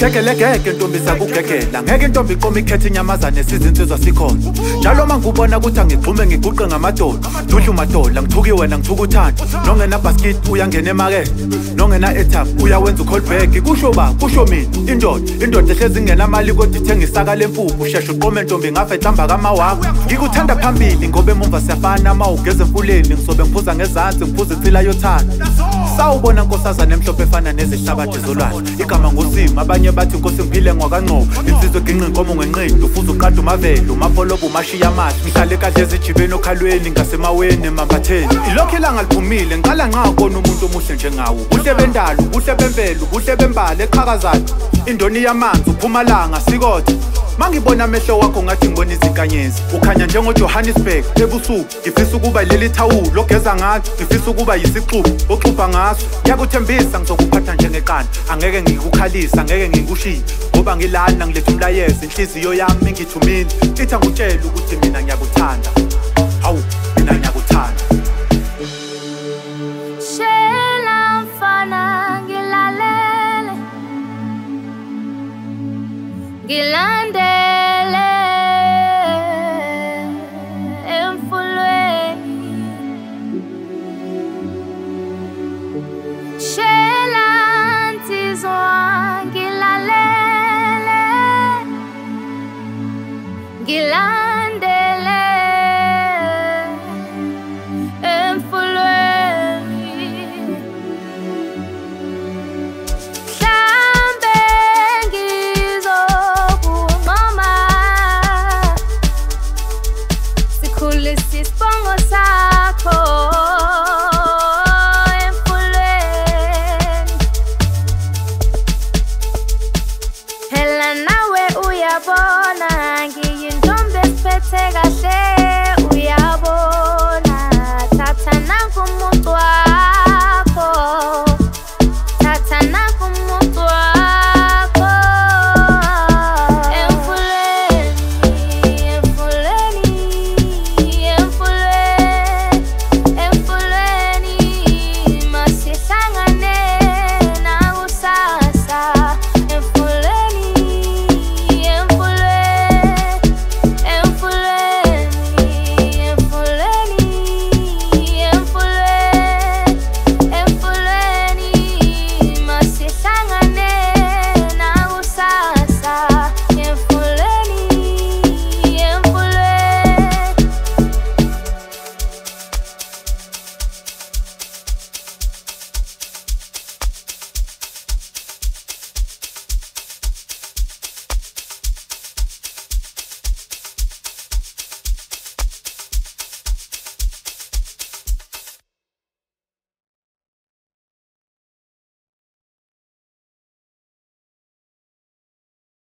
Sekelekeke ntombi sakugegela ngeke intombi iqome ikhethe inyamazane sizinsizwa sikhona njalo mangubona ukuthi angigxume ngiguqe ngamadoda duhlu madola ngithuki wena ngithuka uthanda nongena basket uyangena emarket nongena etap uyawenza ucallback kusho mina indoda ehlezi ingenamali kodwa ithenga isaka lempuphu usheshe uqome ntombi ngafa ehlamba kamawakho ngikuthanda phambili ngoba emumva siyafana uma ugeze emfuleni ngisobe ngiphuza ngezansi ngiphuza insila yothanda sawubona nkosazana emhlophe efana nezihlabathi zolwandle igama ngosimo abanye bathi inkosi ngiphile ngwakangcobo insizwe eginqa inkomo ngenqindi ufuza uqada umavelo umapholobo umashiya amathi ngihlale kahle ezijibeni okhalweni ngasemaweni emambatheni ilokhu ilanga liphumile ngiqala ngakubona umuntu omuhle njengawo ubuhle bendalo ubuhle bemvelo ubuhle bembala eqhakazayo indoni yamanzi uphumalanga sikode mangibona amehlo wakho ngathi ngibona izinkanyezi ukhanya njengoJohannesburg ebusuku ngifisa ukuba leli thawulo ogeza ngathi ngifisa ukuba yisixuku oxubha ngaso ngiyakuthembisa ngizokuphatha njengeqanda angeke ngikukhalisa angeke ngikushiye ngoba ngilana ngilethe umlayezo inhliziyo yami ngithumile ithi angutshela ukuthi mina ngiyakuthanda